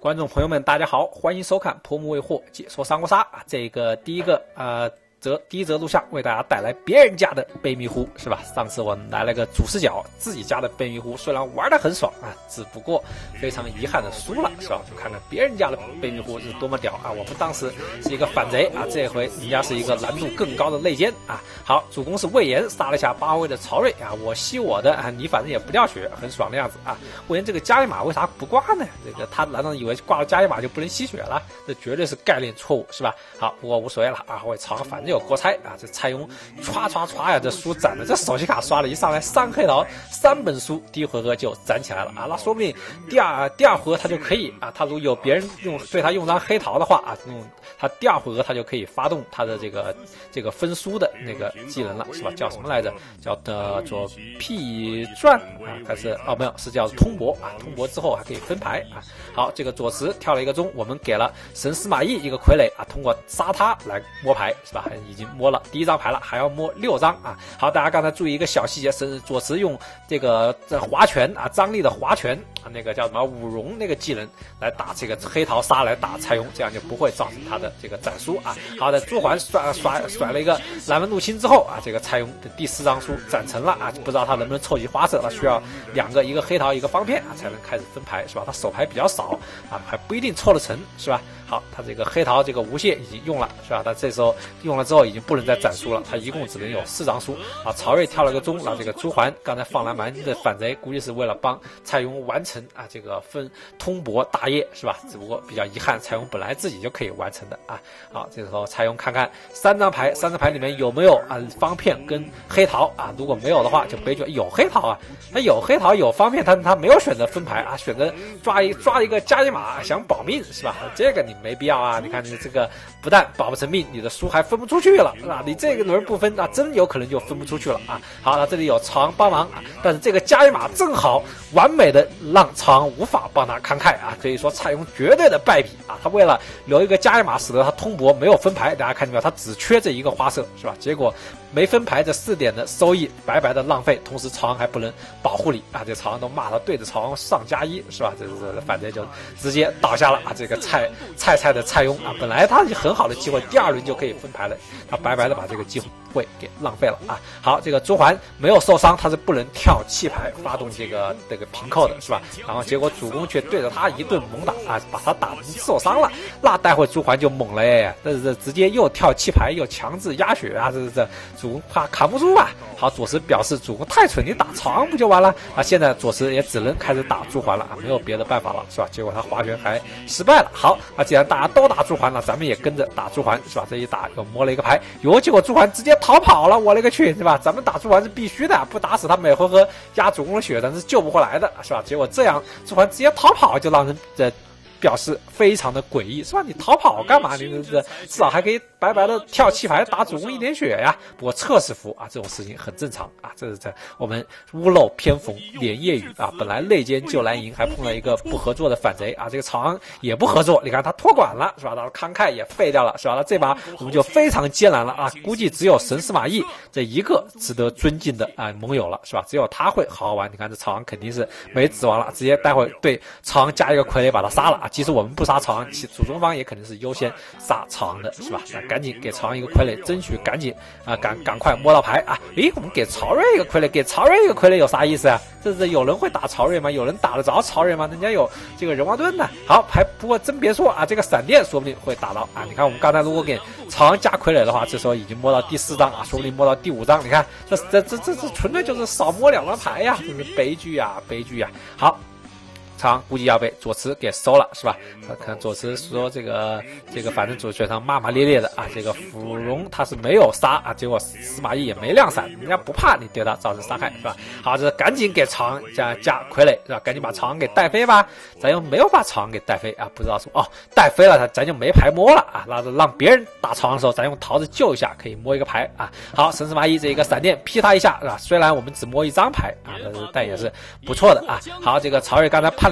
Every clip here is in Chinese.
观众朋友们，大家好，欢迎收看泼墨为祸解说三国杀啊！这个第一则录像为大家带来别人家的悲迷糊，是吧？上次我来了个主视角，自己家的悲迷糊，虽然玩得很爽啊，只不过非常遗憾的输了，是吧？就看看别人家的悲迷糊是多么屌啊！我们当时是一个反贼啊，这回人家是一个难度更高的内奸啊。好，主公是魏延，杀了一下8位的曹睿啊，我吸我的啊，你反正也不掉血，很爽的样子啊。魏延这个加一码为啥不挂呢？这个他难道以为挂了加一码就不能吸血了？这绝对是概念错误，是吧？好，不过无所谓了啊，我曹反正有国差啊，这蔡邕歘呀，这书攒的，这手气卡刷了一上来3黑桃3本书，第一回合就攒起来了啊，那说不定第二回合他就可以啊，他如果有别人对他用张黑桃的话啊，他第二回合他就可以发动他的这个分书的那个技能了，是吧？叫什么来着？叫做屁传啊，还是没有，是叫通博啊，通博之后还可以分牌啊。好，这个左慈跳了一个钟，我们给了神司马懿一个傀儡啊，通过杀他来摸牌，是吧？已经摸了第1张牌了，还要摸6张啊。好，大家刚才注意一个小细节，是左慈用这划拳啊，张力的划拳啊，那个叫什么五荣那个技能来打这个黑桃杀来打蔡邕，这样就不会造成他的这个斩输啊。好的，朱桓甩了一个蓝纹入侵之后啊，这个蔡邕的第4张书斩成了啊，不知道他能不能凑齐花色，他需要一个黑桃一个方片啊才能开始分牌，是吧？他手牌比较少啊，还不一定凑得成，是吧？好，他这个黑桃这个无懈已经用了，是吧？他这时候用了之后已经不能再斩输了，他一共只能有4张书啊。曹睿跳了个钟，让这个朱桓刚才放蓝蛮的反贼，估计是为了帮蔡邕完成啊这个通博大业，是吧？只不过比较遗憾，蔡邕本来自己就可以完成的啊。好，这时候蔡邕看看3张牌里面有没有啊方片跟黑桃啊，如果没有的话就悲剧。有黑桃啊，他有黑桃有方片，他没有选择分牌啊，选择抓一个加一码想保命，是吧？这个你没必要啊！你看你这个不但保不成命，你的书还分不出去了啊！你这个轮不分啊，真有可能就分不出去了啊！好，那这里有曹昂帮忙啊，但是这个加一码正好完美的让曹昂无法帮他慷慨啊，可以说蔡邕绝对的败笔啊！他为了留一个加一码，使得他通博没有分牌，大家看见没有？他只缺这一个花色，是吧？结果没分牌，这4点的收益白白的浪费，同时曹昂还不能保护你啊！这曹昂都骂他，对着曹昂上+1，是吧？这反正就直接倒下了啊！这个蔡的蔡邕啊，本来他很好的机会，第2轮就可以分牌了，他白白的把这个机会给浪费了啊！好，这个朱桓没有受伤，他是不能跳弃牌发动这个平扣的，是吧？然后结果主公却对着他一顿猛打啊，把他打受伤了，那待会朱桓就猛了哎，这直接又跳弃牌又强制压血啊，这主公怕扛不住啊！好，左慈表示主公太蠢，你打曹昂不就完了啊？现在左慈也只能开始打朱桓了啊，没有别的办法了，是吧？结果他划拳还失败了。好啊，既然大家都打朱桓了，咱们也跟着打朱桓，是吧？这一打又摸了一个牌，结果朱桓直接逃跑了，我勒个去，是吧？咱们打朱桓是必须的，不打死他每回合压主公的血，咱是救不回来的，是吧？结果这样朱桓直接逃跑，就让人表示非常的诡异，是吧？你逃跑干嘛？你至少还可以白白的跳弃牌打主公1点血呀。不过侧式服啊，这种事情很正常啊。这是我们屋漏偏逢连夜雨啊。本来内奸救蓝营，还碰了一个不合作的反贼啊。这个曹昂也不合作，你看他托管了，是吧？他慷慨也废掉了，是吧？那这把我们就非常艰难了啊。估计只有神司马懿这一个值得尊敬的啊盟友了，是吧？只有他会好好玩。你看这曹昂肯定是没指望了，直接待会对曹昂加一个傀儡把他杀了啊。即使我们不杀曹昂，主中方也肯定是优先杀曹昂的，是吧？那赶紧给曹昂一个傀儡，争取赶紧啊赶快摸到牌啊！诶，我们给曹睿一个傀儡，给曹睿一个傀儡有啥意思啊？这是有人会打曹睿吗？有人打得着曹睿吗？人家有这个人王盾呢。好，不过真别说啊，这个闪电说不定会打到啊！你看我们刚才如果给曹昂加傀儡的话，这时候已经摸到第4张啊，说不定摸到第5张。你看这纯粹就是少摸2张牌呀，真是悲剧呀，悲剧呀！好。曹昂估计要被左慈给收了，是吧？看左慈说这个，反正左学堂骂骂咧咧的啊。这个芙蓉他是没有杀啊，结果司马懿也没亮闪，人家不怕你对他造成伤害，是吧？好，这赶紧给曹昂加傀儡，是吧？赶紧把曹昂给带飞吧。咱又没有把曹昂给带飞啊，不知道说带飞了咱就没牌摸了啊。那让别人打曹昂的时候，咱用桃子救一下，可以摸一个牌啊。好，神司马懿这一个闪电劈他一下，是吧？虽然我们只摸1张牌啊，但也是不错的啊。好，这个曹睿刚才判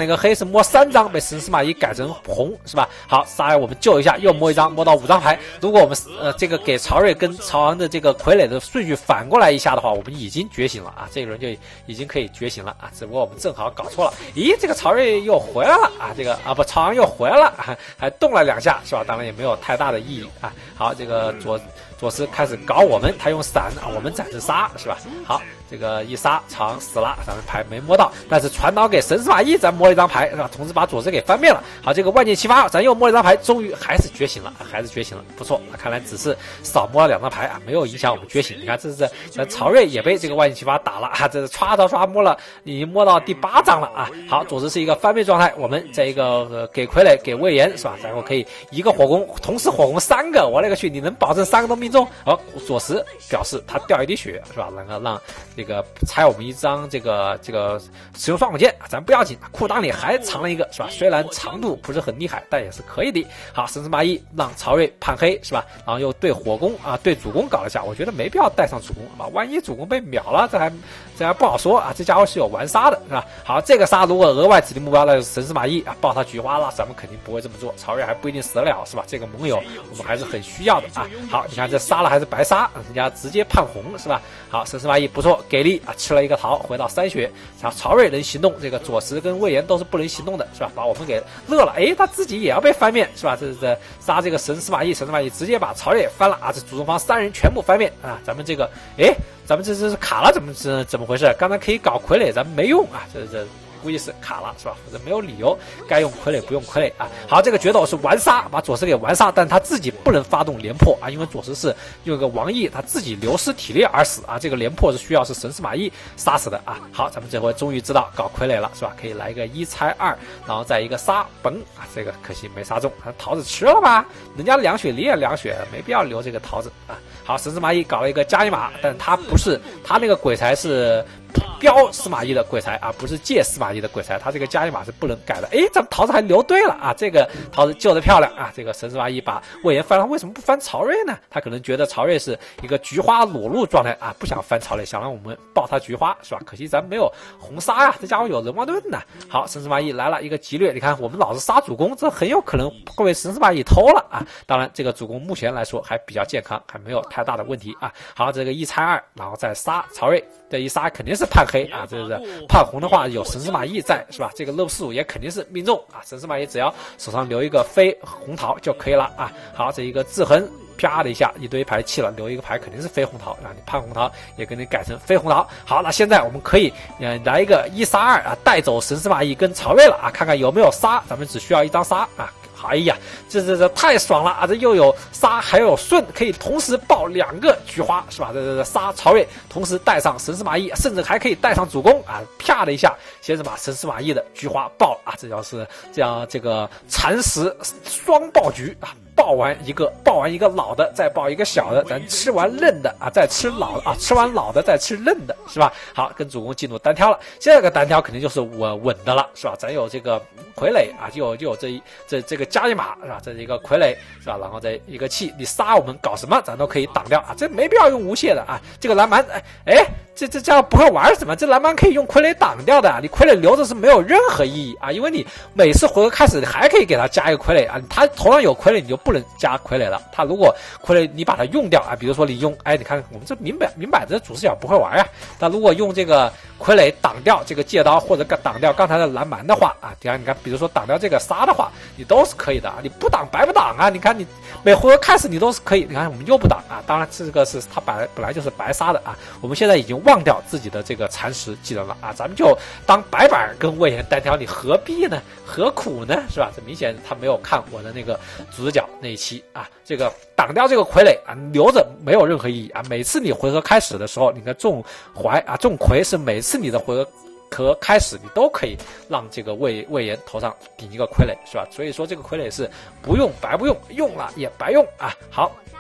了一个黑，是摸3张，被神司马懿改成红，是吧？好，杀来我们救一下，又摸1张，摸到5张牌。如果我们这个给曹睿跟曹昂的这个傀儡的顺序反过来一下的话，我们已经觉醒了啊，这个人就已经可以觉醒了啊，只不过我们正好搞错了。咦，这个曹睿又回来了啊，这个曹昂又回来了啊，还动了2下，是吧？当然也没有太大的意义啊。好，这个左思开始搞我们，他用闪啊，我们暂时杀，是吧？好，这个一杀，曹昂死了，咱们牌没摸到，但是传导给神司马懿，咱摸了1张牌，是吧？同时把左思给翻面了。好，这个万箭齐发，咱又摸了1张牌，终于还是觉醒了，不错。看来只是少摸了2张牌啊，没有影响我们觉醒。你看，这是曹睿也被这个万箭齐发打了啊，这是唰摸了，已经摸到第8张了啊。好，左思是一个翻面状态，我们这一个给傀儡给魏延，是吧？然后可以一个火攻，同时火攻3个，我勒个去，你能保证3个都命中？好，左思表示他掉1滴血，是吧？能够让这个拆我们1张这个使用双孔剑，咱不要紧，裤裆里还藏了一个，是吧？虽然长度不是很厉害，但也是可以的。好，神司马懿让曹睿判黑，是吧？然后又对火攻啊，对主攻搞了一下，我觉得没必要带上主攻啊，万一主攻被秒了，这还不好说啊。这家伙是有玩杀的，是吧？好，这个杀如果额外指定目标，那就是神司马懿啊，爆他菊花了，咱们肯定不会这么做。曹睿还不一定死得了，是吧？这个盟友我们还是很需要的啊。好，你看这杀了还是白杀，人家直接判红，是吧？好，神司马懿不错，给力啊，吃了1个桃，回到3血。曹睿能行动，这个左慈跟魏延都是不能行动的，是吧？把我们给乐了，他自己也要被翻面，是吧？这是杀这个神司马懿直接把曹睿翻了啊！这主攻方3人全部翻面啊！咱们这个，咱们这是卡了，怎么回事？刚才可以搞傀儡，咱们没用啊！这估计是卡了，是吧？或者没有理由该用傀儡不用傀儡啊。好，这个决斗是完杀，把左思给完杀，但他自己不能发动连破啊，因为左思是用个王毅他自己流失体力而死啊，这个连破是需要是神司马懿杀死的啊。好，咱们这回终于知道搞傀儡了，是吧？可以来一个1拆2，然后再一个杀崩啊，这个可惜没杀中，桃子吃了吧？人家2血你也2血，没必要留这个桃子啊。好，神司马懿搞了一个加一马，但他不是，他那个鬼才是标司马懿的鬼才啊，不是借司马懿的鬼才，他这个加一码是不能改的。咱们桃子还留对了啊，这个桃子救得漂亮啊！这个神司马懿把魏延翻了，为什么不翻曹睿呢？他可能觉得曹睿是一个菊花裸露状态啊，不想翻曹睿，想让我们爆他菊花，是吧？可惜咱没有红杀呀，这家伙有人王盾呢。好，神司马懿来了一个劫掠，你看我们老是杀主公，这很有可能会被神司马懿偷了啊！当然，这个主公目前来说还比较健康，还没有太大的问题啊。好，这个1拆2，然后再杀曹睿。这一杀肯定是判黑啊，这是判红的话有神司马懿在，是吧？这个肉45也肯定是命中啊，神司马懿只要手上留一个非红桃就可以了啊。好，这一个制衡啪的一下一堆牌弃了，留一个牌肯定是非红桃啊，你判红桃也给你改成非红桃。好，那现在我们可以来一个1杀2啊，带走神司马懿跟曹睿了啊，看看有没有杀，咱们只需要1张杀啊。哎呀，这太爽了啊！这又有杀，还有顺，可以同时爆2个菊花，是吧？这杀曹睿，同时带上神司马懿，甚至还可以带上主公啊！啪的一下，先是把神司马懿的菊花爆了啊！这要是这样，这个蚕食双爆菊啊！爆完一个老的，再爆一个小的，咱吃完嫩的啊，再吃老的啊，吃完老的再吃嫩的，是吧？好，跟主公进入单挑了，这个单挑肯定就是稳的了，是吧？咱有这个傀儡啊，就有这个加一码，是吧？这是一个傀儡，是吧？然后这一个气，你杀我们搞什么，咱都可以挡掉啊，这没必要用无懈的啊。这个蓝蛮，这样不会玩什么？这蓝蛮可以用傀儡挡掉的啊，你傀儡留着是没有任何意义啊，因为你每次回合开始你还可以给他加一个傀儡啊，他头上有傀儡你就不能加傀儡了。他如果傀儡你把它用掉啊，比如说你用，你看我们这明摆着主视角不会玩啊。但如果用这个傀儡挡掉这个借刀或者挡掉刚才的蓝蛮的话啊，你看，比如说挡掉这个杀的话，你都是可以的啊。你不挡白不挡啊？你看你每回合开始你都是可以，你看我们又不挡啊。当然这个是他本来就是白杀的啊。我们现在已经忘掉自己的这个蚕食技能了啊，咱们就当白板跟魏延单挑，你何必呢？何苦呢？是吧？这明显他没有看我的那个主视角那一期啊，这个挡掉这个傀儡啊，留着没有任何意义啊。每次你回合开始的时候，你看中魁是每次你的回合开始你都可以让这个魏延头上顶一个傀儡，是吧？所以说这个傀儡是不用白不用，用了也白用啊。好。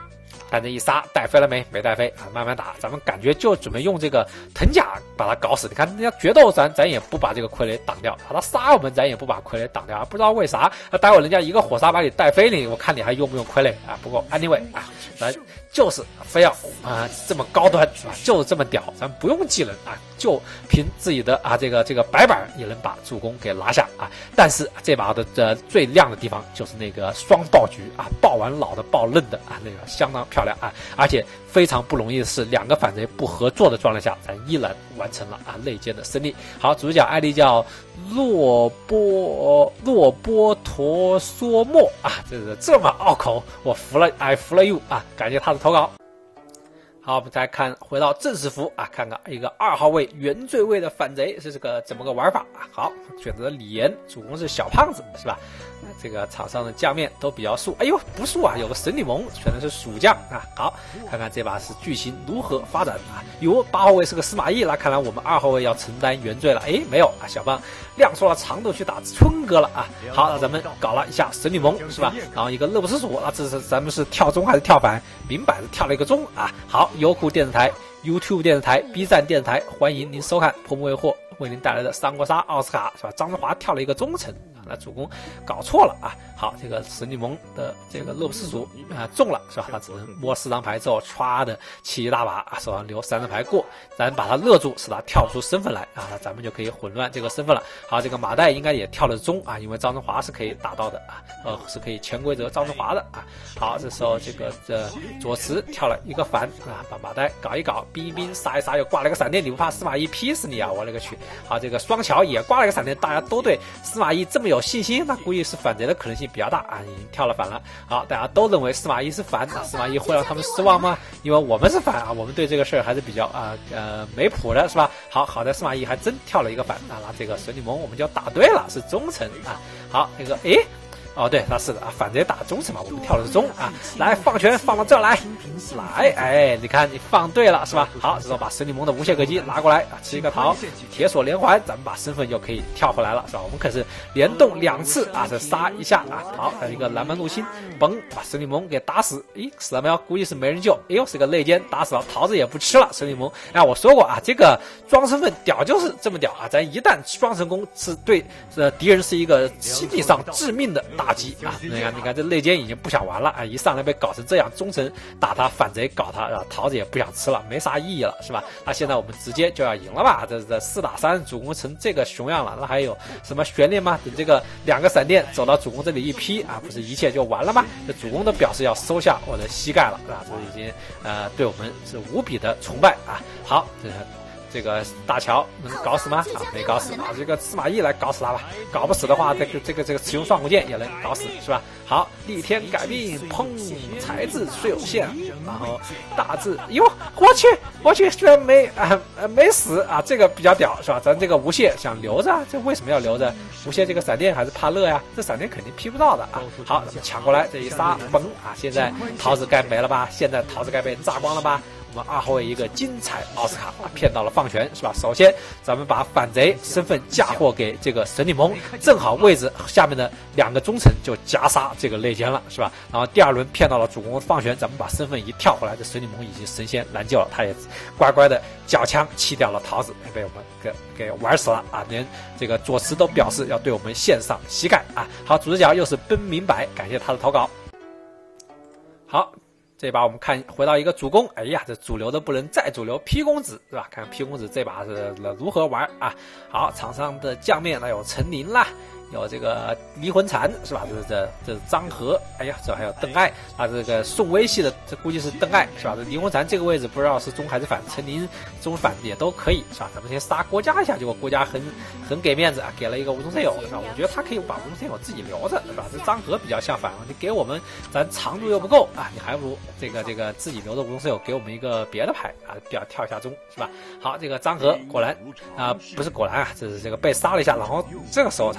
但这一杀带飞了没？没带飞啊，慢慢打。咱们感觉就准备用这个藤甲把他搞死。你看人家决斗咱也不把这个傀儡挡掉，他杀我们咱也不把傀儡挡掉，不知道为啥。待会人家一个火杀把你带飞了，我看你还用不用傀儡啊？不过 anyway 啊，咱就是非要这么高端是吧？就是这么屌，咱不用技能啊，就凭自己的这个白板也能把主公给拿下啊。但是这把的最亮的地方就是那个双爆局啊，爆完老的爆嫩的那个相当漂亮啊，而且非常不容易的是2个反贼不合作的状态下，咱依然完成了内奸的胜利。好，主角艾丽叫洛波陀梭莫这么拗口，我服了 I 服了 you 啊，感谢他的投稿。好，我们再回到正式服啊，看看一个2号位原罪位的反贼是这个怎么个玩法啊？好，选择李岩，主公是小胖子是吧？这个场上的将面都比较素，哎呦不素啊，有个神女盟选的是蜀将啊。好，看看这把是剧情如何发展啊？有8号位是个司马懿，那看来我们2号位要承担原罪了。哎，没有啊，小胖亮出了长度去打春哥了啊。好，那咱们搞了一下神女盟是吧？然后一个乐不思蜀，这是咱们是跳中还是跳反？明摆着跳了一个中啊。好，优酷电视台、YouTube 电视台、B 站电视台，欢迎您收看泼墨未获为您带来的三国杀奥斯卡是吧？张志华跳了一个忠臣啊，那主公搞错了啊。好，这个神女盟的这个乐不思蜀中了是吧？他只能摸4张牌之后歘的起一大把手上留3张牌过，咱把他勒住，使他跳不出身份来啊，那咱们就可以混乱这个身份了。好，这个马岱应该也跳了中啊，因为张志华是可以打到的啊，是可以潜规则张志华的啊。好，这时候这左慈跳了一个反啊，把马岱搞一搞，冰一冰杀一杀，又挂了一个闪电，你不怕司马懿劈死你啊？我勒个去！好，这个双桥也挂了一个闪电，大家都对司马懿这么有信心，那估计是反贼的可能性比较大啊，已经跳了反了。好，大家都认为司马懿是反，司马懿会让他们失望吗？因为我们是反啊，我们对这个事儿还是比较没谱的是吧？好在司马懿还真跳了一个反啊，那这个神女盟我们就打对了，是忠臣啊。好，那个哦，对，那是的啊，反贼打忠臣嘛，我们跳的是忠啊。来，放权放到这儿来，哎，你看你放对了是吧？好，这时候把神女盟的无懈可击拿过来啊，吃一个桃，铁锁连环，咱们把身份又可以跳回来了是吧？我们可是连动2次啊，这杀一下啊，好，还有一个蓝蛮入侵，嘣，把神女盟给打死，死了没有？估计是没人救，哎呦，是个内奸，打死了，桃子也不吃了，神女盟。我说过啊，这个装身份屌就是这么屌啊，咱一旦装成功，是对敌人是一个心理上致命的打击啊！你看这内奸已经不想玩了啊！一上来被搞成这样，忠臣打他，反贼搞他，桃子也不想吃了，没啥意义了，是吧？那现在我们直接就要赢了吧？这4打3，主公成这个熊样了，那还有什么悬念吗？等这个2个闪电走到主公这里一劈啊，不是一切就完了吗？这主公都表示要收下我的膝盖了啊！这已经对我们是无比的崇拜啊！好，这个大乔能搞死吗？没搞死啊！这个司马懿来搞死他吧，搞不死的话，这个使用双股剑也能搞死，是吧？好，逆天改命，砰，才智虽有限，然后大智，哟，我去，居然没死啊！这个比较屌，是吧？咱这个无懈想留着，这为什么要留着？无懈这个闪电还是怕热呀？这闪电肯定劈不到的啊！好，咱们抢过来，这一杀，嘣啊！现在桃子该没了吧？现在桃子该被炸光了吧？我们2号位一个精彩奥斯卡骗到了放权是吧？首先咱们把反贼身份嫁祸给这个神女盟，正好位置下面的2个忠臣就夹杀这个内奸了是吧？然后第2轮骗到了主公的放权，咱们把身份一跳回来，这神女盟已经神仙难救了，他也乖乖的缴枪弃掉了桃子，被我们给玩死了啊！连这个左慈都表示要对我们献上膝盖啊！好，主视角又是奔明白，感谢他的投稿。好。这把我们看回到一个主公，哎呀，这主流的不能再主流，皮公子是吧？看皮公子这把是如何玩啊？好，场上的将面那有陈琳啦，有这个离魂蝉是吧？这是张和，哎呀，这还有邓艾啊，这个宋威系的，这估计是邓艾是吧？这离魂蝉这个位置不知道是中还是反，陈琳中反也都可以是吧？咱们先杀郭嘉一下，结果郭嘉很给面子啊，给了一个无中生有是吧？我觉得他可以把无中生有自己留着是吧？这张和比较像反，你给我们咱长度又不够啊，你还不如这个自己留着无中生有，给我们一个别的牌啊，跳一下中是吧？好，这个张和果然不是果然啊，这是这个被杀了一下，然后这个时候才叫果然。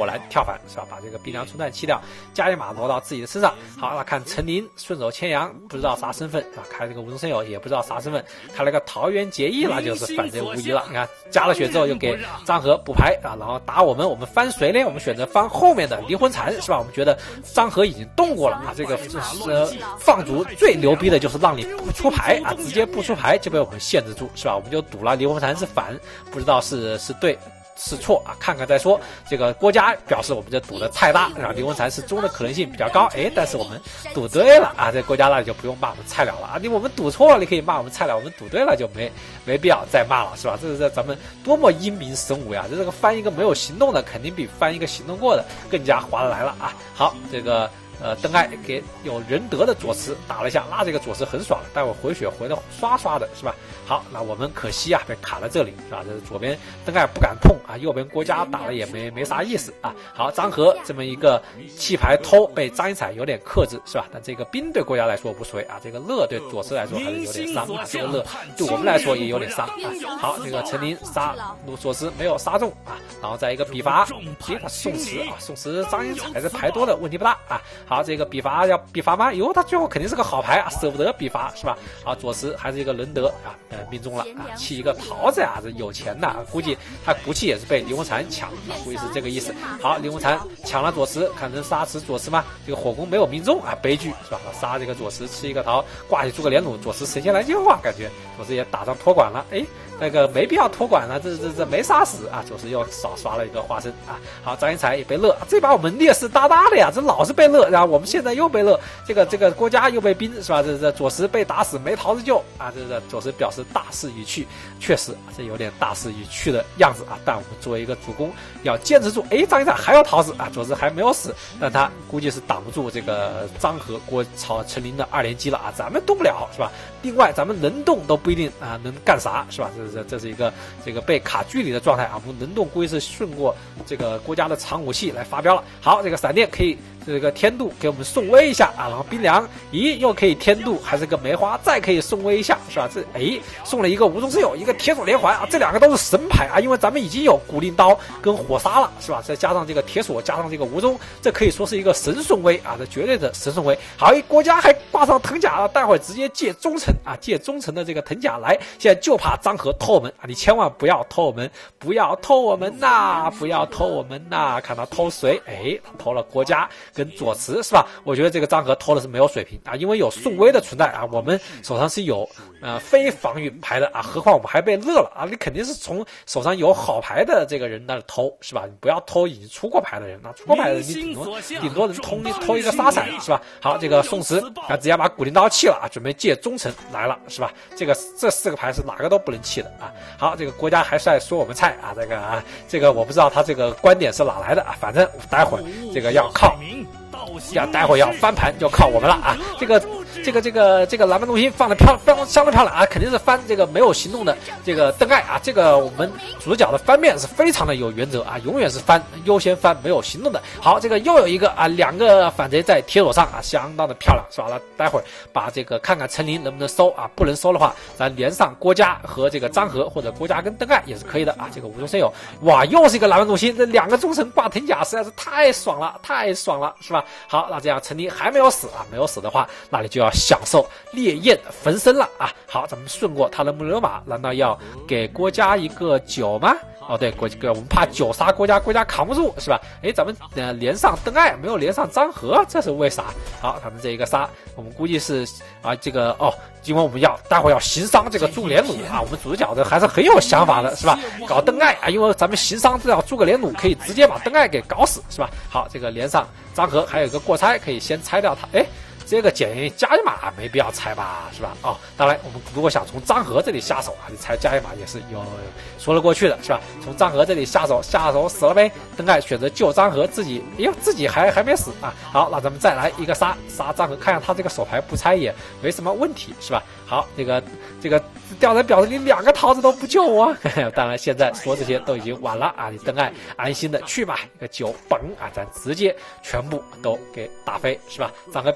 然跳反，是吧？把这个兵粮冲断弃掉，加一马挪到自己的身上。好，那看陈琳顺手牵羊，不知道啥身份，是吧？开这个无中生有，也不知道啥身份，开了个桃园结义，那就是反贼无疑了。你看加了血之后，又给张合补牌啊，然后打我们翻谁呢？我们选择翻后面的离魂蝉，是吧？我们觉得张合已经动过了啊，这个放逐最牛逼的就是让你不出牌啊，直接不出牌就被我们限制住，是吧？我们就赌了离魂蝉是反，不知道是对是错啊，看看再说。这个郭嘉表示我们这赌的太大，然后离魂蝉是中的可能性比较高，但是我们赌对了啊，这郭嘉那里就不用骂我们菜鸟了啊，我们赌错了，你可以骂我们菜鸟，我们赌对了就没必要再骂了，是吧？这是咱们多么英明神武呀！这个翻一个没有行动的，肯定比翻一个行动过的更加划得来了啊！好，这个。邓艾给有仁德的左慈打了一下，那这个左慈很爽，待会回血回的刷刷的，是吧？好，那我们可惜啊，被卡在这里，是吧？这是左边邓艾不敢碰啊，右边郭嘉打了也没啥意思啊。好，张合这么一个弃牌偷被张一彩有点克制，是吧？但这个兵对郭嘉来说无所谓啊，这个乐对左慈来说还是有点伤啊，这个乐对我们来说也有点伤啊。好，这个陈琳杀左慈没有杀中啊，然后再一个笔伐宋慈啊，宋慈张一彩这牌多的问题不大啊。好，这个笔伐要笔伐吗？他最后肯定是个好牌啊，舍不得笔伐，是吧？好，左慈还是一个仁德啊，命中了啊，弃一个桃子呀，这有钱的，估计他骨气也是被离魂蝉抢啊，估计是这个意思。好，离魂蝉抢了左慈，看能杀死左慈吗？这个火攻没有命中啊，悲剧，是吧？杀这个左慈吃一个桃，挂起诸葛连弩，左慈神仙来救啊，感觉左慈也打上托管了，那个没必要托管了，这没杀死啊，左慈又少刷了一个花生啊。好，张一彩也被乐，这把我们劣势大大的呀，这老是被乐，然后我们现在又被乐，这个郭嘉又被兵，是吧？这左慈被打死没桃子救啊，这左慈表示大势已去，确实这有点大势已去的样子啊。但我们作为一个主攻，要坚持住。张一彩还有桃子啊，左慈还没有死，但他估计是挡不住这个张合郭曹陈琳的2连击了啊，咱们动不了，是吧？另外咱们能动都不一定啊能干啥，是吧？这是一个这个被卡距离的状态啊，我们能动估计是顺过这个郭嘉的长武器来发飙了。好，这个闪电可以这个天度给我们送威一下啊，然后冰凉又可以天度，还是个梅花，再可以送威一下，是吧？这送了一个无中生有，一个铁索连环啊，这2个都是神牌啊，因为咱们已经有古灵刀跟火杀了，是吧？再加上这个铁索，加上这个无中，这可以说是一个神送威啊，这绝对的神送威。好，郭嘉还挂上藤甲了，待会儿直接借忠诚啊，借忠诚的这个藤甲来，现在就怕张合偷我们啊，你千万不要偷我们，不要偷我们呐，不要偷我们呐！看他偷谁？他偷了郭嘉跟左慈，是吧？我觉得这个张合偷的是没有水平啊，因为有宋威的存在啊，我们手上是有非防御牌的啊，何况我们还被乐了啊，你肯定是从手上有好牌的这个人那里偷，是吧？你不要偷已经出过牌的人啊，出过牌的人你顶多能偷一个杀闪，是吧？好，这个宋慈啊直接把古灵刀弃了啊，准备借忠诚来了，是吧？这4个牌是哪个都不能弃的啊。好，这个郭嘉还是在说我们菜啊，这个我不知道他这个观点是哪来的啊，反正待会儿这个要靠。待会要翻盘就靠我们了啊！这个蓝曼中心放的相当漂亮啊，肯定是翻这个没有行动的这个邓艾啊，这个我们主角的翻面是非常的有原则啊，永远是优先翻没有行动的。好，这个又有一个啊，2个反贼在铁索上啊，相当的漂亮，是吧？那待会儿把这个看看陈琳能不能收啊，不能收的话，咱连上郭嘉和这个张合或者郭嘉跟邓艾也是可以的啊。这个无中生有，哇，又是一个蓝曼中心，这2个忠诚挂藤甲实在是太爽了，是吧？好，那这样陈琳还没有死啊，没有死的话，那你就要享受烈焰焚身了啊！好，咱们顺过他的木牛马，难道要给郭嘉一个9吗？对，我们怕9杀郭嘉扛不住，是吧？咱们连上邓艾，没有连上张合，这是为啥？好，他们这一个杀，我们估计是啊，这个因为我们待会儿要行伤这个诸葛连弩啊，我们主角的还是很有想法的，是吧？搞邓艾啊，因为咱们行伤这条诸葛连弩可以直接把邓艾给搞死，是吧？好，这个连上张合，还有一个过拆，可以先拆掉他。这个加一码没必要拆吧，是吧？当然我们如果想从张合这里下手啊，你拆加一码也是有说得过去的，是吧？从张合这里下手死了呗。邓艾选择救张合，自己还没死啊。好，那咱们再来一个杀张合，看看他这个手牌不拆也没什么问题，是吧？好，这个吊人表示你2个桃子都不救我，当然现在说这些都已经晚了啊！你邓艾安心的去吧，一个9崩啊，咱直接全部都给打飞，是吧？张合表示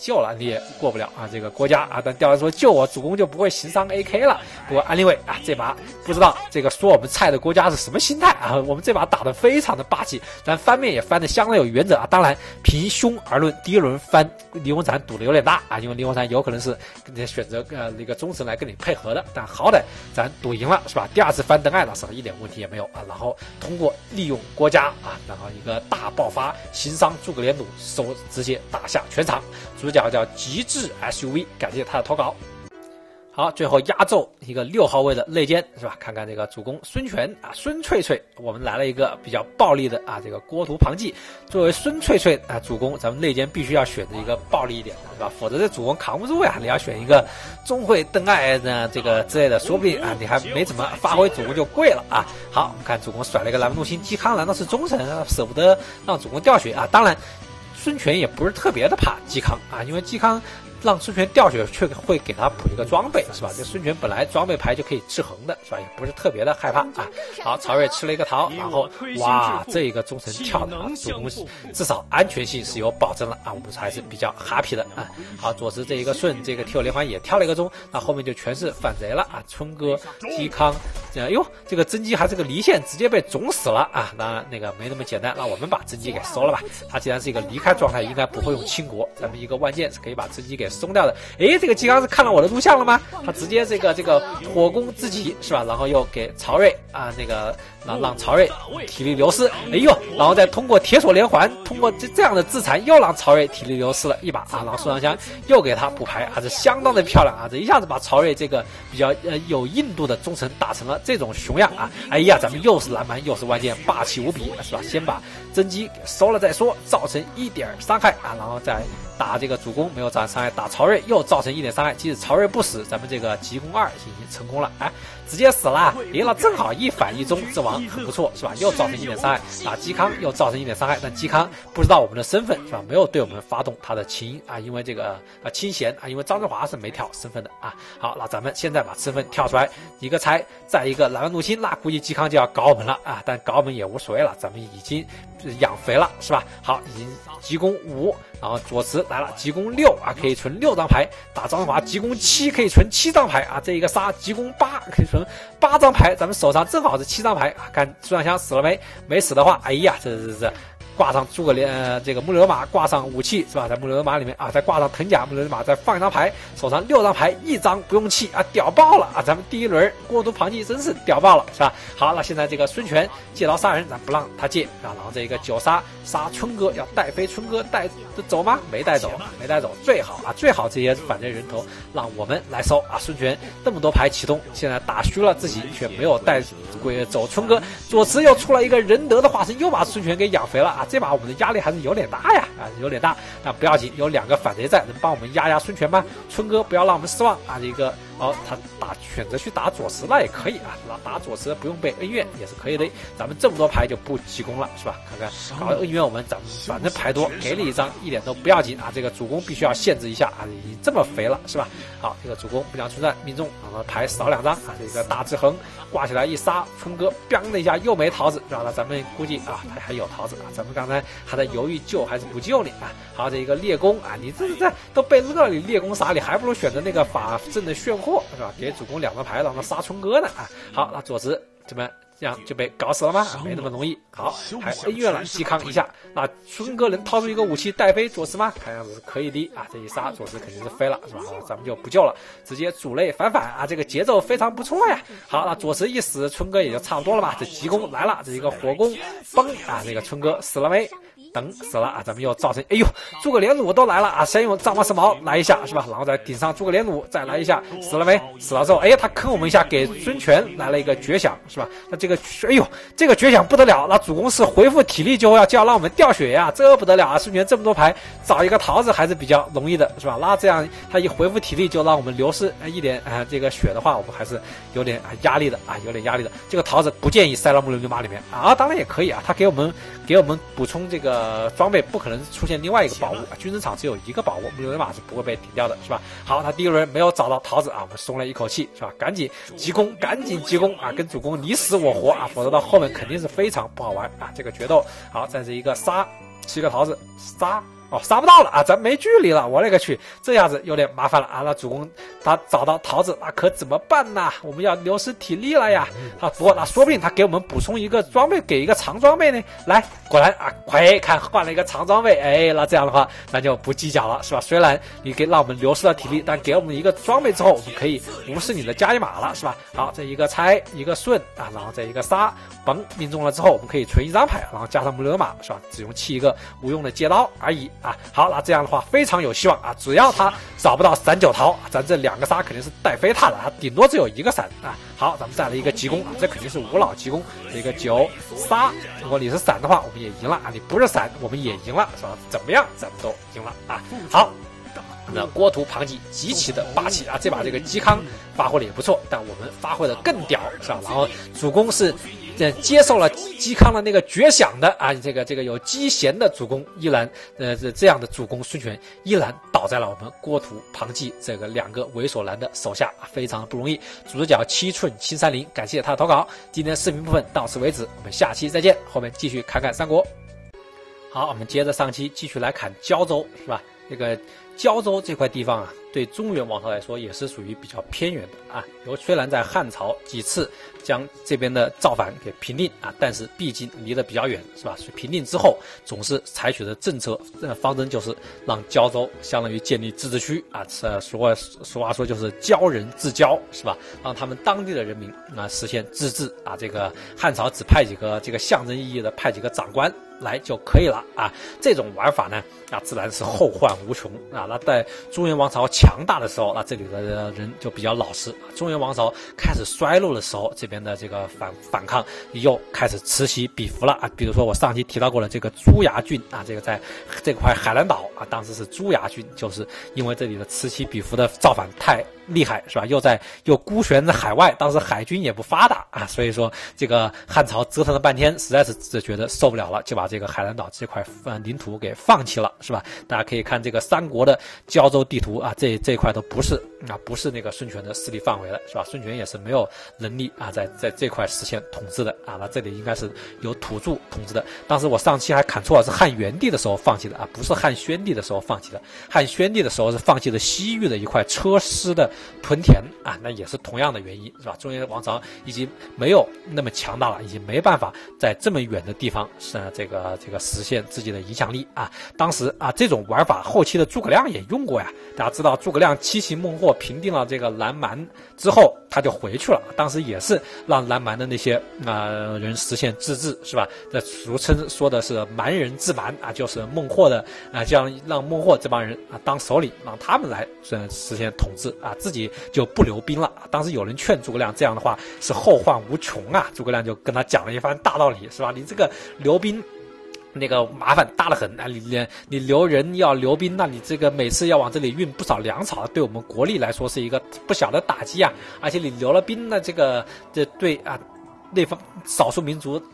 救了，你也过不了啊这个国家啊。但刁人说救我，主公就不会行伤 AK 了。不过安利卫啊这把不知道这个说我们菜的国家是什么心态啊？我们这把打得非常的霸气，咱翻面也翻得相当有原则啊。当然凭凶而论，第一轮翻离翁禅赌的有点大啊，因为离翁禅有可能是跟你选择那个忠臣来跟你配合的，但好歹咱赌赢了是吧？第二次翻邓艾那时候一点问题也没有啊，然后通过利用国家啊，然后一个大爆发行伤诸葛连弩，直接打下全场。主角叫极致 SUV， 感谢他的投稿。好，最后压轴一个6号位的内奸是吧？看看这个主公孙权啊，孙翠翠，我们来了一个比较暴力的啊，这个郭图庞纪。作为孙翠翠啊，主公咱们内奸必须要选择一个暴力一点的是吧？否则这主公扛不住呀。你要选一个钟会邓艾的这个之类的，说不定啊你还没怎么发挥，主公就跪了啊。好，我们看主公甩了一个蓝怒星，嵇康难道是忠臣啊？舍不得让主公掉血啊？当然，孙权也不是特别的怕嵇康啊，因为嵇康让孙权掉血却会给他补一个装备是吧？这孙权本来装备牌就可以制衡的是吧？也不是特别的害怕啊。好，曹睿吃了一个桃，然后哇，这一个忠臣跳的啊，主公至少安全性是有保证了啊，我们还是比较 happy 的啊。好，左慈这一个顺，这个 T5连环也跳了一个钟，那后面就全是反贼了啊。春哥、嵇康，哟，这个甄姬还是个离线，直接被种死了啊。当然那个没那么简单，那我们把甄姬给收了吧。他既然是一个离开状态，应该不会用倾国，咱们一个万箭是可以把甄姬给松掉的。诶，这个嵇康是看了我的录像了吗？他直接这个火攻自己是吧？然后又给曹睿啊那个让曹睿体力流失，哎呦，然后再通过铁索连环，通过这样的自残，又让曹睿体力流失了一把啊。然后孙尚香又给他补牌啊，这相当的漂亮啊！这一下子把曹睿这个比较有硬度的忠臣打成了这种熊样啊！哎呀，咱们又是蓝蛮又是万箭，霸气无比是吧？先把甄姬给收了再说，造成1点伤害啊，然后再打这个主公没有造成伤害，打曹睿又造成1点伤害，即使曹睿不死，咱们这个急攻2已经成功了，哎，直接死了，赢了，正好1反1中，这王很不错是吧？又造成1点伤害，打嵇康又造成1点伤害，但嵇康不知道我们的身份是吧？没有对我们发动他的秦啊，因为这个清闲啊，因为张振华是没跳身份的啊。好，那咱们现在把身份跳出来，一个财再一个蓝丸怒星，那估计嵇康就要搞我们了啊，但搞我们也无所谓了，咱们已经养肥了是吧？好，已经急攻5，然后左慈来了，急攻6啊，可以存6张牌，打张振华急攻7可以存7张牌啊，这一个杀急攻8可以存8张牌，咱们手上正好是7张牌啊。看孙尚香死了没？没死的话，哎呀，这挂上诸葛连这个木牛马，挂上武器是吧？在木牛马里面啊，再挂上藤甲，木牛马再放一张牌，手上6张牌，1张不用气啊，屌爆了啊！咱们第一轮郭图庞纪真是屌爆了是吧？好，那现在这个孙权借刀杀人，咱不让他借啊，然后这个9杀春哥，要带飞春哥带走吗？没带走，没带走，最好啊，最好这些反贼人头让我们来收啊！孙权那么多牌启动，现在打虚了自己，却没有带走春哥，左慈又出了一个仁德的化身，又把孙权给养肥了啊！这把我们的压力还是有点大呀，啊，有点大，但不要紧，有2个反贼在，能帮我们压孙权吗？春哥不要让我们失望啊！这个他选择去打左慈那也可以啊，打左慈不用被恩怨也是可以的。咱们这么多牌就不急攻了是吧？看看搞恩怨我们咱们反正牌多，给你1张一点都不要紧啊！这个主攻必须要限制一下啊，已经这么肥了是吧？好，这个主攻不想出战命中，然后牌少2张啊，这个大制衡挂起来一杀，春哥 biang 的一下又没桃子，然后咱们估计啊他还有桃子啊，咱们刚才还在犹豫救还是不救你啊。好，这一个列攻啊，你这都被热了，你列攻杀你还不如选择那个法阵的炫惑是吧？给主公2张牌让他杀春哥呢啊。好，那左慈怎么这样就被搞死了吗？没那么容易。好，还恩怨了嵇康一下，那春哥能掏出一个武器带飞左慈吗？看样子是可以的啊，这一杀左慈肯定是飞了是吧？好，咱们就不救了，直接主类反啊，这个节奏非常不错呀。好，那左慈一死，春哥也就差不多了吧？这急攻来了，这一个火攻崩啊，这个春哥死了没？等死了啊，咱们又造成，哎呦，诸葛连弩都来了啊！先用丈八蛇矛来一下是吧？然后再顶上诸葛连弩，再来一下，死了没？死了之后，哎，他坑我们一下，给孙权来了一个绝响是吧？那这个，哎呦，这个绝响不得了，那主公是恢复体力就要让我们掉血呀，这不得了啊！孙权这么多牌，找一个桃子还是比较容易的是吧？那这样他一恢复体力就让我们流失一点这个血的话，我们还是有点压力的啊，有点压力的。这个桃子不建议塞到木牛马里面啊，当然也可以啊，他给我们补充这个装备，不可能出现另外一个宝物啊，军人场只有1个宝物，木牛马是不会被停掉的是吧？好，他第一轮没有找到桃子啊，我们松了一口气是吧？赶紧急攻啊，跟主公你死我活啊，否则到后面肯定是非常不好玩啊，这个决斗。好，再是一个杀7个桃子杀哦，杀不到了啊，咱没距离了，我勒个去，这下子有点麻烦了啊！那主公他找到桃子，那可怎么办呢？我们要流失体力了呀！不过那说不定他给我们补充一个装备，给一个长装备呢。来，果然啊，快看换了一个长装备，哎，那这样的话，那就不计较了，是吧？虽然你让我们流失了体力，但给我们一个装备之后，我们可以无视你的加一码了，是吧？好，这一个拆，一个顺啊，然后这一个杀，嘣，命中了之后，我们可以存一张牌，然后加上木流马，是吧？只用弃一个无用的接刀而已啊。好，那这样的话非常有希望啊！只要他找不到闪九桃，咱这2个杀肯定是带飞塔的，他顶多只有1个闪啊。好，咱们再来一个急攻啊，这肯定是无脑急攻，一个9杀。如果你是闪的话，我们也赢了啊；你不是闪，我们也赢了，是吧？怎么样，咱们都赢了啊！好。那郭图庞吉极其的霸气啊！这把这个嵇康发挥的也不错，但我们发挥的更屌，是吧？然后主公是接受了嵇康的那个绝响的啊，这个有击弦的主公依然这样的主公孙权依然倒在了我们郭图庞吉这个2个猥琐男的手下，非常不容易。主视角7寸青山林，感谢他的投稿。今天视频部分到此为止，我们下期再见，后面继续看看三国。好，我们接着上期继续来看胶州，是吧？这个胶州这块地方啊，对中原王朝来说也是属于比较偏远的啊。虽然在汉朝几次将这边的造反给平定啊，但是毕竟离得比较远，是吧？所以平定之后，总是采取的政策方针就是让胶州相当于建立自治区啊。俗话说就是教人治交，是吧？让他们当地的人民啊实现自治啊。这个汉朝只派几个这个象征意义的派几个长官来就可以了啊。这种玩法呢啊，自然是后患无穷啊。那在中原王朝强大的时候，那这里的人就比较老实。中原王朝开始衰落的时候，这边的这个反抗又开始此起彼伏了啊。比如说我上期提到过的这个朱牙郡啊，这个在这块海南岛啊，当时是朱牙郡，就是因为这里的此起彼伏的造反太厉害，是吧？又孤悬在海外，当时海军也不发达啊，所以说这个汉朝折腾了半天，实在是觉得受不了了，就把这个海南岛这块领土给放弃了，是吧？大家可以看这个三国的胶州地图啊，这块都不是那个孙权的势力范围了，是吧？孙权也是没有能力啊，在这块实现统治的啊。那这里应该是由土著统治的。当时我上期还看错了，是汉元帝的时候放弃的啊，不是汉宣帝的时候放弃的。汉宣帝的时候是放弃了西域的一块车师的屯田啊，那也是同样的原因，是吧？中原王朝已经没有那么强大了，已经没办法在这么远的地方这个实现自己的影响力啊。当时啊，这种玩法后期的诸葛亮也用过呀。大家知道诸葛亮7擒孟获平定了这个南蛮之后，他就回去了。当时也是让南蛮的那些人实现自治，是吧？这俗称说的是蛮人治蛮啊，就是孟获的这样让孟获这帮人啊当首领，让他们来实现统治啊，自己就不留兵了。当时有人劝诸葛亮这样的话是后患无穷啊，诸葛亮就跟他讲了一番大道理，是吧？你这个留兵那个麻烦大得很啊！你留人要留兵，那你这个每次要往这里运不少粮草，对我们国力来说是一个不小的打击啊！而且你留了兵呢，这对啊那方少数民族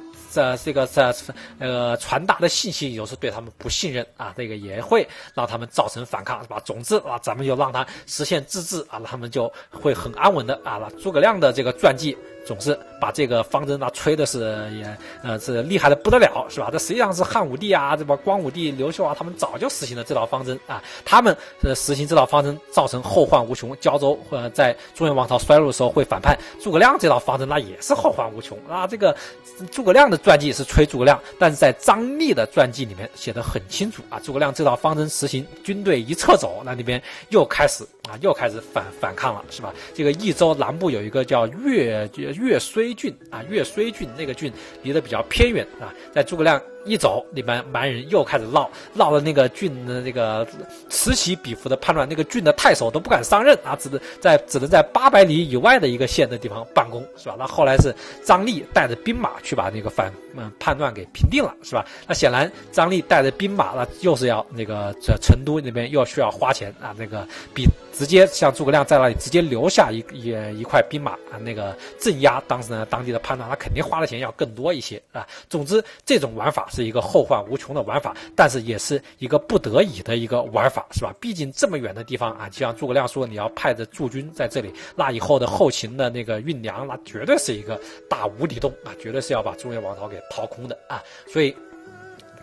传达的信息有时对他们不信任啊，这个也会让他们造成反抗，是吧？总之啊，咱们就让他实现自治啊，他们就会很安稳的啊。诸葛亮的这个传记总是把这个方针吹的是是厉害的不得了，是吧？这实际上是汉武帝啊，这光武帝、刘秀啊，他们早就实行了这套方针啊。他们实行这套方针，造成后患无穷。胶州在中原王朝衰落的时候会反叛，诸葛亮这套方针那也是后患无穷啊。这个诸葛亮的传记是吹诸葛亮，但是在张力的传记里面写得很清楚啊。诸葛亮这套方针实行，军队一撤走，那边又开始反抗了，是吧？这个益州南部有一个叫越睢郡啊，越睢郡那个郡离得比较偏远啊，在诸葛亮一走，那边蛮人又开始闹了那个郡的那个此起彼伏的叛乱，那个郡的太守都不敢上任啊，只能在800里以外的一个县的地方办公，是吧？那后来是张力带着兵马去把那个叛乱给平定了，是吧？那显然张力带着兵马，那又是要那个成都那边又需要花钱啊，那个比直接像诸葛亮在那里直接留下一块兵马啊，那个镇压当地的叛乱，他肯定花的钱要更多一些啊。总之，这种玩法是一个后患无穷的玩法，但是也是一个不得已的一个玩法，是吧？毕竟这么远的地方啊，就像诸葛亮说，你要派着驻军在这里，那以后的后勤的那个运粮，那绝对是一个大无底洞啊，绝对是要把中原王朝给掏空的啊，所以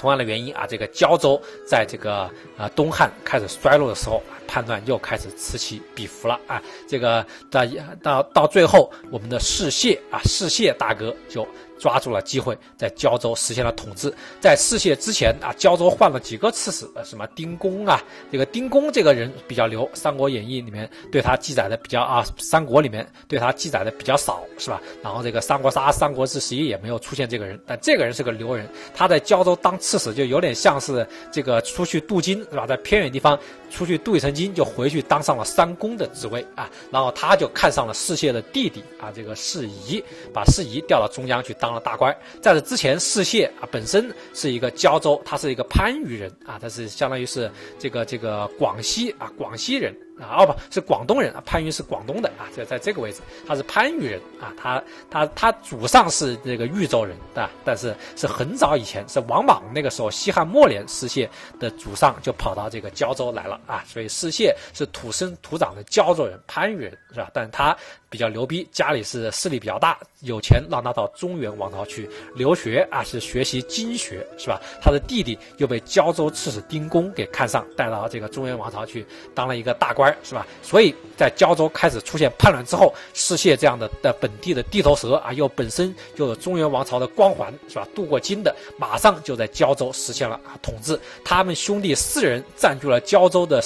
同样的原因啊，这个胶州在这个东汉开始衰落的时候，叛乱又开始此起彼伏了啊。这个到最后，我们的士燮大哥就抓住了机会，在胶州实现了统治。在士燮之前啊，胶州换了几个刺史，什么丁公啊，这个丁公这个人比较牛，《三国演义》里面对他记载的比较三国里面对他记载的比较少，是吧？然后这个《三国杀》《三国志11》也没有出现这个人，但这个人是个牛人，他在胶州当刺史就有点像是这个出去镀金，是吧？在偏远地方出去镀一层金，就回去当上了三公的职位啊。然后他就看上了士燮的弟弟啊，这个士仪，把士仪调到中央去当了大官。在这之前，士燮啊本身是一个胶州，他是一个番禺人啊，他是相当于是这个广西人。不是广东人啊，番禺是广东的啊，就在这个位置，他是番禺人啊，他祖上是这个豫州人啊，但是很早以前，是王莽那个时候西汉末年，士燮的祖上就跑到这个胶州来了啊，所以士燮是土生土长的胶州人，番禺人是吧？但他比较牛逼，家里是势力比较大，有钱让他到中原王朝去留学啊，是学习经学是吧？他的弟弟又被胶州刺史丁公给看上，带到这个中原王朝去当了一个大官。是吧？所以在胶州开始出现叛乱之后，士燮这样的本地的地头蛇啊，又本身又有中原王朝的光环，是吧？镀过金的，马上就在胶州实现了统治。他们兄弟4人占据了胶州的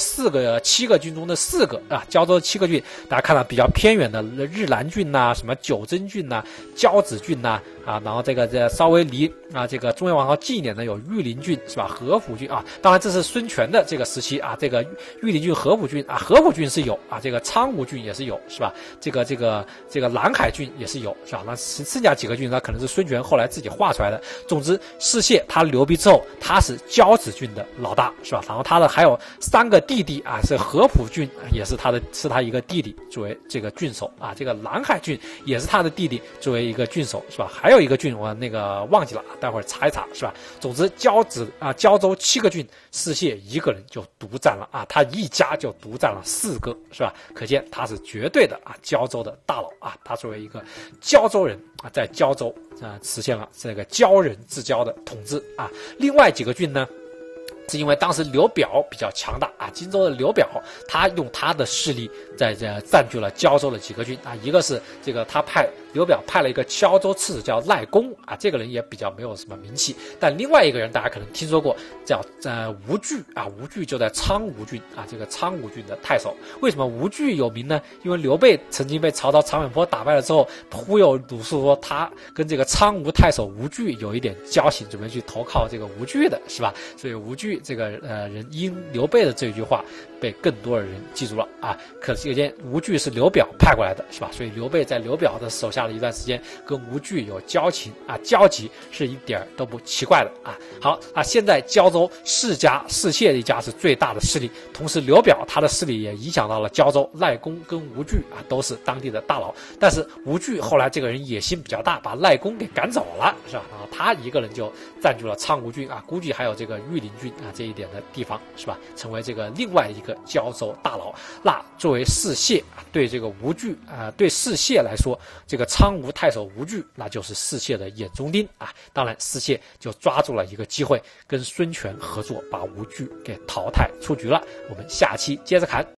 7个郡中的4个啊。胶州7个郡，大家看到比较偏远的日南郡呐、什么九真郡呐、交趾郡呐啊，然后这个稍微离这个中原王朝近一点的有玉林郡是吧？合府郡啊，当然这是孙权的这个时期啊，这个玉林郡、合府郡啊，合府郡是有啊，这个苍梧郡也是有是吧？这个南海郡也是有是吧？那剩下几个郡，那可能是孙权后来自己画出来的。总之，士燮他牛逼之后，他是交趾郡的老大是吧？然后他的还有3个弟弟啊，是合府郡也是他一个弟弟作为这个郡守啊，这个南海郡也是他的弟弟作为一个郡守是吧？还有一个郡我那个忘记了，待会儿查一查是吧？总之胶州7个郡，士燮一个人就独占了啊，他一家就独占了4个是吧？可见他是绝对的胶州的大佬啊，他作为一个胶州人啊，在胶州实现了这个胶人治胶的统治啊。另外几个郡呢，是因为当时刘表比较强大啊，荆州的刘表他用他的势力在占据了胶州的几个郡啊，一个是这个刘表派了一个胶州刺史叫赖公啊，这个人也比较没有什么名气，但另外一个人大家可能听说过，叫吴惧啊，吴惧就在苍梧郡啊，这个苍梧郡的太守。为什么吴惧有名呢？因为刘备曾经被曹操长坂坡打败了之后，忽悠鲁肃说他跟这个苍梧太守吴惧有一点交情，准备去投靠这个吴惧的是吧？所以吴惧这个人因刘备的这句话被更多的人记住了啊。可见吴惧是刘表派过来的是吧？所以刘备在刘表的手下的一段时间跟吴惧有交情啊，交集是一点都不奇怪的啊。好啊，现在胶州士燮一家是最大的势力，同时刘表他的势力也影响到了胶州，赖公跟吴惧啊都是当地的大佬，但是吴惧后来这个人野心比较大，把赖公给赶走了是吧？然后他一个人就占据了苍梧郡啊，估计还有这个玉林郡啊这一点的地方是吧？成为这个另外一个胶州大佬。那作为士燮对这个吴惧对士燮来说，这个苍梧太守吴惧那就是士燮的眼中钉啊。当然士燮就抓住了一个机会，跟孙权合作，把吴惧给淘汰出局了。我们下期接着看。